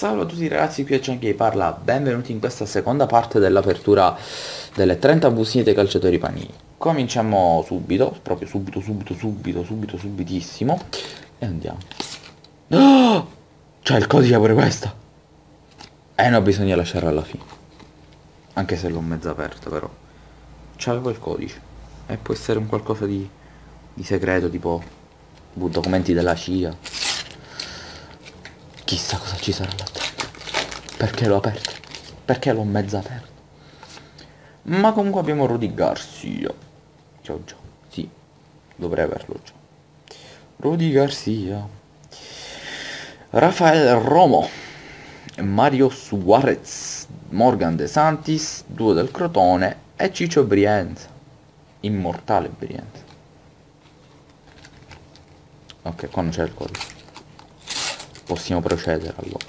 Salve a tutti ragazzi, qui è Cianchi che parla, benvenuti in questa seconda parte dell'apertura delle 30 bustine dei calciatori panini. Cominciamo subito, proprio subitissimo, e andiamo. Oh! C'è il codice pure questa! No, bisogna lasciarla alla fine, anche se l'ho mezza aperta però. C'avevo il codice, e può essere un qualcosa di segreto, tipo documenti della CIA. Chissà cosa ci sarà là dentro. Perché l'ho aperto? Perché l'ho mezza aperto? Ma comunque abbiamo Rudy Garcia. Che ho già. Sì, dovrei averlo già. Rudy Garcia. Rafael Romo. Mario Suarez. Morgan De Santis. Due del Crotone. E Ciccio Brienza. Immortale Brienza. Ok, qua non c'è il codice. Possiamo procedere allora.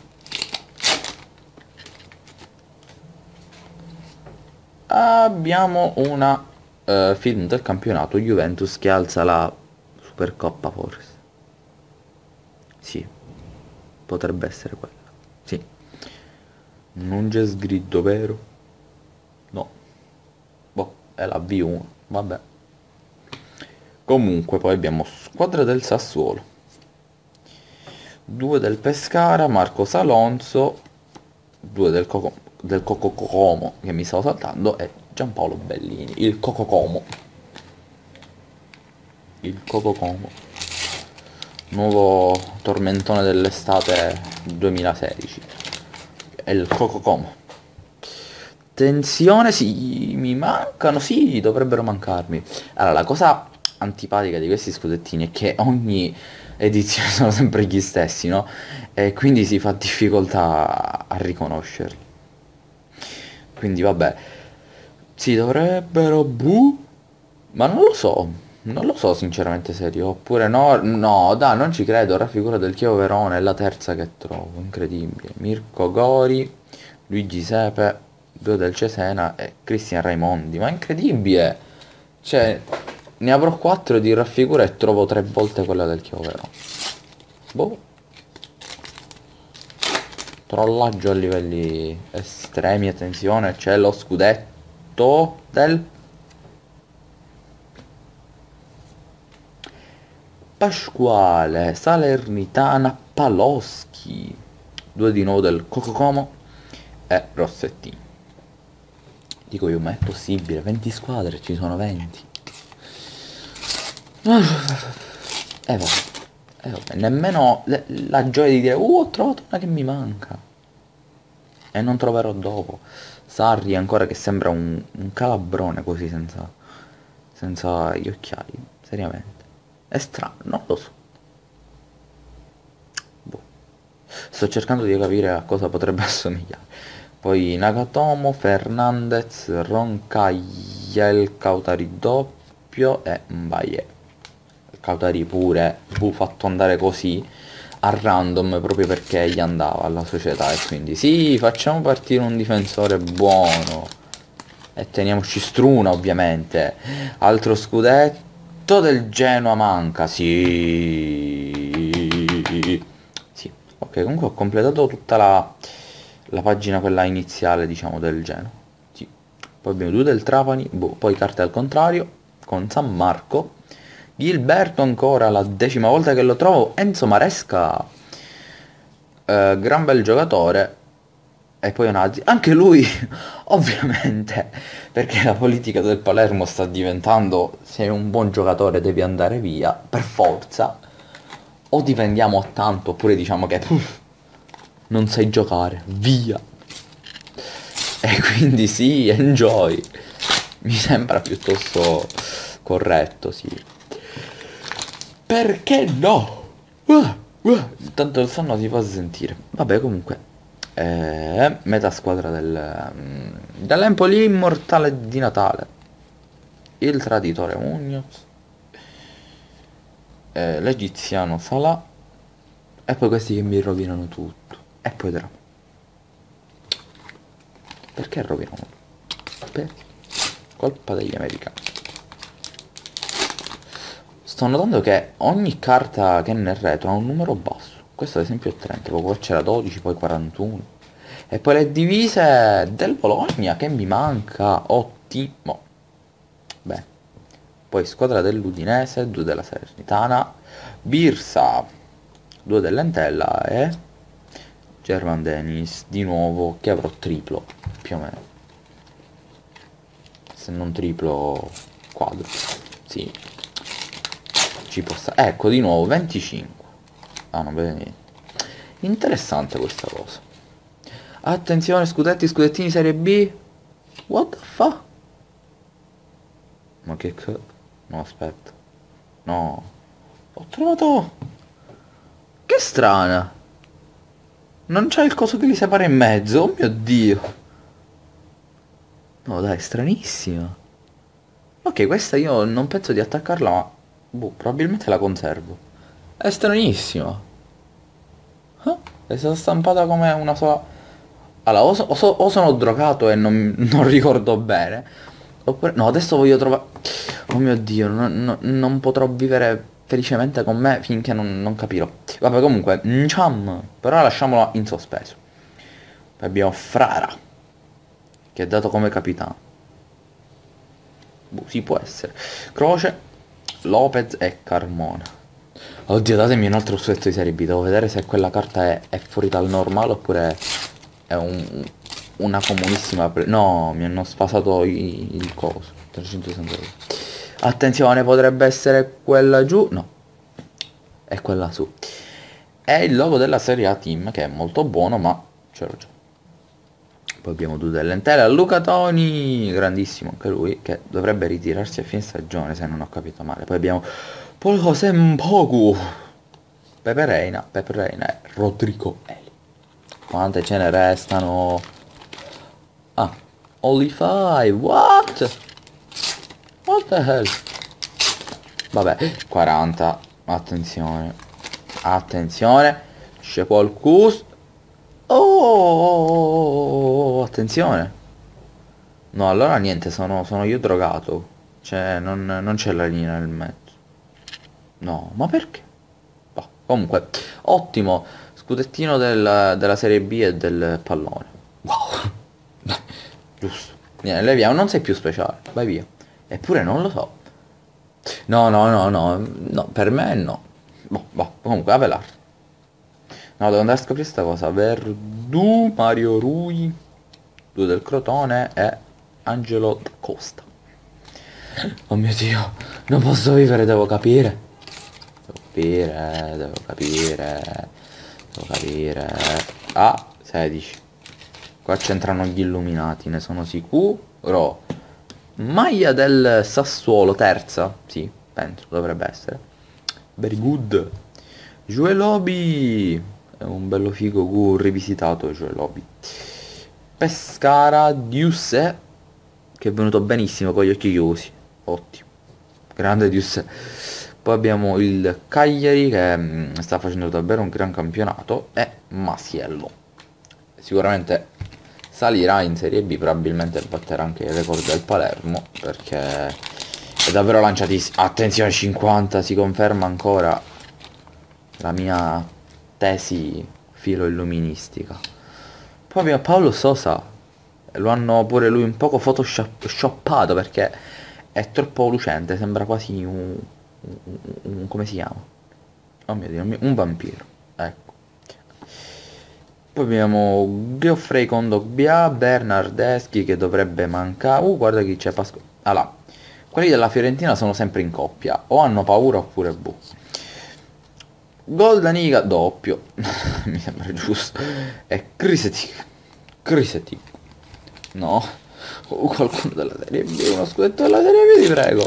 Abbiamo una film del campionato Juventus che alza la Supercoppa forse. Sì, potrebbe essere quella. Sì. Non c'è scritto, vero? No. Boh, è la V1, vabbè. Comunque poi abbiamo squadra del Sassuolo. 2 del Pescara, Marcos Alonso, 2 del Cococomo che mi stavo saltando e Giampaolo Bellini, il Cococomo. Il Cococomo. Nuovo tormentone dell'estate 2016. È il Cococomo. Tensione, sì, mi mancano, sì, dovrebbero mancarmi. Allora, la cosa antipatica di questi scudettini è che ogni edizione sono sempre gli stessi, no? E quindi si fa difficoltà a riconoscerli. Quindi vabbè, si dovrebbero, ma non lo so, non lo so sinceramente serio, oppure no, no, dai, non ci credo, raffigura del Chievo Verona è la terza che trovo, incredibile. Mirko Gori, Luigi Sepe, due del Cesena e Cristian Raimondi, ma incredibile! Cioè, ne avrò 4 di raffigura e trovo 3 volte quella del Chievo Verona. Boh. Trollaggio a livelli estremi, attenzione, c'è lo scudetto del Pasquale Salernitana Paloschi, 2 di nuovo del Cococomo e Rossettini. Dico io, ma è possibile? 20 squadre, ci sono 20. Vabbè, vabbè, nemmeno la gioia di dire, ho trovato una che mi manca. E non troverò dopo. Sarri ancora che sembra un calabrone così senza gli occhiali, seriamente. È strano, non lo so. Boh. Sto cercando di capire a cosa potrebbe assomigliare. Poi Nagatomo, Fernandez, Roncaglia, Cautari doppio e Mbaye. Cautari pure fu fatto andare così a random proprio perché gli andava alla società e quindi sì, facciamo partire un difensore buono e teniamoci Struna ovviamente. Altro scudetto del Genoa manca, sì. Sì, ok, comunque ho completato tutta la pagina quella iniziale diciamo del Genoa. Sì. Poi abbiamo due del Trapani, poi carte al contrario con San Marco. Gilberto ancora, la 10ª volta che lo trovo. Enzo Maresca, gran bel giocatore. E poi Onazzi, anche lui ovviamente, perché la politica del Palermo sta diventando sei un buon giocatore devi andare via, per forza. O ti vendiamo a tanto oppure diciamo che non sai giocare, via. E quindi sì, enjoy. Mi sembra piuttosto corretto, sì. Perché no? Tanto il sonno si fa sentire. Vabbè, comunque. Metà squadra dell'Empoli immortale di Natale. Il traditore Munoz. L'egiziano Salah. E poi questi che mi rovinano tutto. E poi Drama. Perché rovinano tutto? Perché? Colpa degli americani. Sto notando che ogni carta che è nel retro ha un numero basso. Questo ad esempio è 30, poi c'era 12, poi 41. E poi le divise del Bologna che mi manca. Ottimo. Bene. Poi squadra dell'Udinese, 2 della Salernitana, Birsa, 2 dell'Entella e German Dennis di nuovo che avrò triplo, più o meno. Se non triplo, quadro. Sì. Ci può stare. Ecco, di nuovo 25. Ah, non vede niente. Interessante questa cosa. Attenzione, scudetti, scudettini Serie B. What the fuck? Ma che no, aspetta. No. Ho trovato... Che strana. Non c'è il coso che li separa in mezzo. Oh mio Dio. No, dai, stranissima. Ok, questa io non penso di attaccarla, ma... Boh, probabilmente la conservo. È stranissima. Ah, è stata stampata come una sola... Allora, o sono drogato e non ricordo bene. Oppure... No, adesso voglio trovare... Oh mio Dio, non potrò vivere felicemente con me finché non capirò. Vabbè, comunque, Ncham. Però lasciamola in sospeso. Poi abbiamo Frara, che è dato come capitano. Boh, sì, può essere. Croce, Lopez e Carmona. Oddio, datemi un altro scudetto di Serie B. Devo vedere se quella carta è fuori dal normale oppure è una comunissima... No, mi hanno sfasato il coso. 360 euro. Attenzione, potrebbe essere quella giù. No, è quella su. È il logo della Serie A Team, che è molto buono, ma ce l'ho già. Poi abbiamo due dell'Entella, Luca Toni, grandissimo anche lui, che dovrebbe ritirarsi a fine stagione se non ho capito male. Poi abbiamo Paul José Mpoku, Pepe Reina e Rodrigo Eli. Quante ce ne restano? Ah, only 5, what? What the hell? Vabbè, 40, attenzione, attenzione, c'è qualcuno. Oh, attenzione. No, allora niente, sono io drogato. Cioè, non c'è la linea nel mezzo. No, ma perché? Boh, comunque, ottimo. Scudettino della Serie B e del pallone. Wow. Giusto. Niente, leviamo, non sei più speciale. Vai via. Eppure non lo so. No, no, no, no. No, per me no. Boh, boh, comunque, Avelar. No, devo andare a scoprire sta cosa. Verdù, Mario Rui, 2 del Crotone e Angelo da Costa. Oh mio Dio, non posso vivere, devo capire. Devo capire. Ah, 16. Qua c'entrano gli illuminati, ne sono sicuro. Maglia del Sassuolo, terza. Sì, penso, dovrebbe essere. Very good. Juelobi. È un bello figo rivisitato Juelobi. Pescara Diusse, che è venuto benissimo con gli occhi chiusi. Ottimo. Grande Diusse. Poi abbiamo il Cagliari che sta facendo davvero un gran campionato. E Masiello. Sicuramente salirà in Serie B, probabilmente batterà anche il record del Palermo, perché è davvero lanciatissimo. Attenzione, 50, si conferma ancora la mia tesi filo-illuministica. Poi abbiamo Paolo Sosa, lo hanno pure lui un poco photoshoppato perché è troppo lucente, sembra quasi come si chiama? Oh mio Dio, un vampiro, ecco. Poi abbiamo Geoffrey Kondogbia, Bernardeschi che dovrebbe mancare. Guarda chi c'è, Pasqua. Allora, quelli della Fiorentina sono sempre in coppia, o hanno paura oppure boh. Goldaniga doppio, mi sembra giusto. E Krisetic. No, qualcuno della Serie B, uno scudetto della Serie B,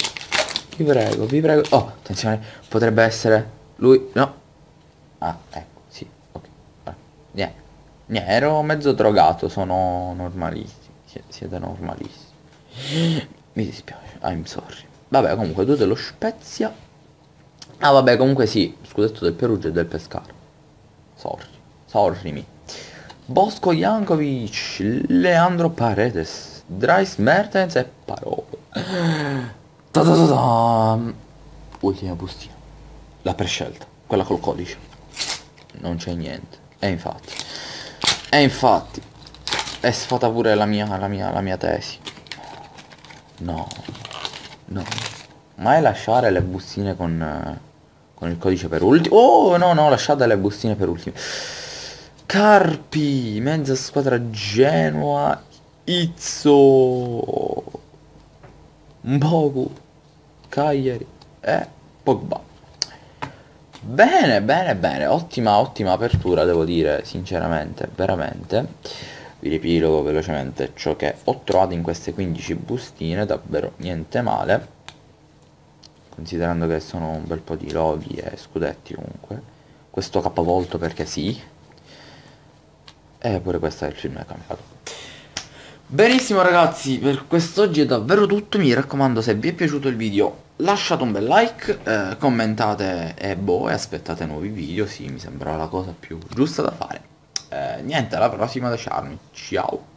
vi prego. Oh, attenzione, potrebbe essere lui, no. Ah, ecco, sì, ok. Niente. Ero mezzo drogato, sono normalisti. Siete normalisti. Mi dispiace, I'm sorry. Vabbè, comunque, 2 dello Spezia. Ah, vabbè, comunque sì, scudetto del Perugia e del Pescara. Sorry me. Bosco Jankovic, Leandro Paredes, Dries Mertens e Parole. Ta-ta-ta-ta. Ultima bustina. La prescelta, quella col codice. non c'è niente. E infatti, è sfata pure la mia tesi. No, no. Mai lasciare le bustine con il codice per ultimo. Oh, no, no, lasciate le bustine per ultimo. Carpi, mezza squadra Genoa, Izzo, Mbogu, Cagliari e Pogba. Bene, bene, bene, ottima, ottima apertura, devo dire, sinceramente, veramente. Vi riepilogo velocemente ciò che ho trovato in queste 15 bustine, davvero niente male, considerando che sono un bel po' di loghi e scudetti comunque. Questo capovolto perché sì, e pure questo è il film del campionato. Benissimo ragazzi, per quest'oggi è davvero tutto, mi raccomando se vi è piaciuto il video lasciate un bel like, commentate e aspettate nuovi video, sì mi sembra la cosa più giusta da fare. Niente, alla prossima da Charmy, ciao!